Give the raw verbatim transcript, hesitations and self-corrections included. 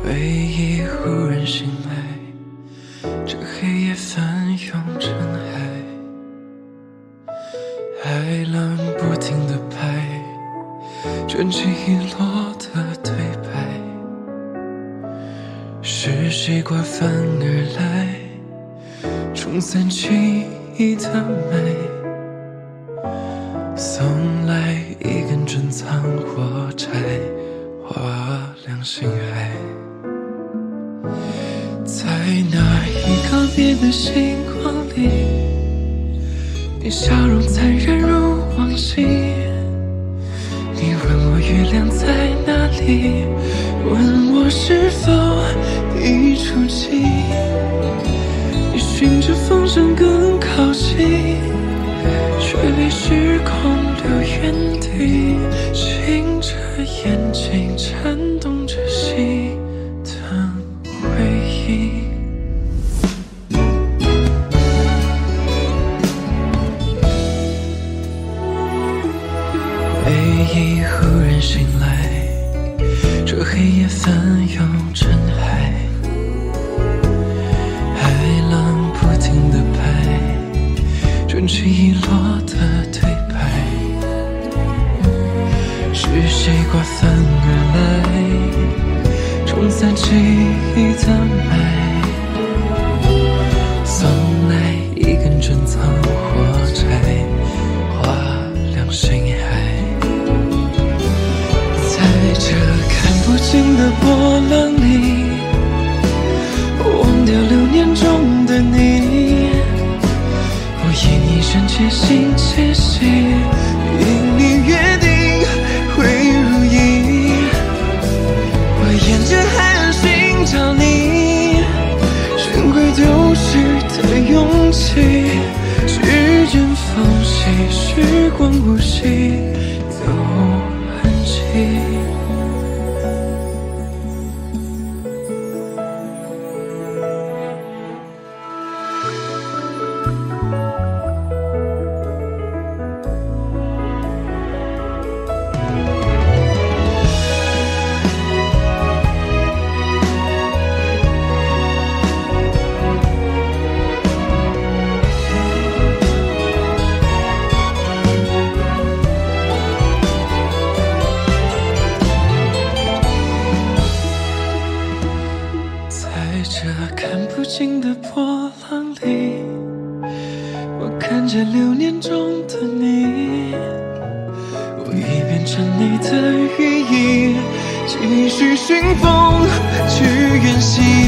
回忆忽然醒来，这黑夜翻涌成海，海浪不停地拍，卷起遗落的对白，是谁刮翻而来，冲散记忆的美，送来一根珍藏火柴，划亮心海。在那一告别的星光里，你笑容残忍如往昔。你问我月亮在哪里，问我是否已出迹。你循着风声更靠近，却被时空留原地，醒着眼睛颤动着心的回忆。回忆忽然醒来，这黑夜翻涌成海，海浪不停地拍，卷起遗落的对白，是谁刮翻而来，冲散记忆的美，送来一根珍藏火柴，划亮心海。在这看不清的波浪里，忘掉流年中的你，我以你深切心切息，因你约定会如意。我沿着海岸寻找你，寻回丢失的勇气，时间缝隙，时光无息，都无痕迹。在这看不清的波浪里，我看着流年中的你，我已变成你的羽翼，继续寻风去远行。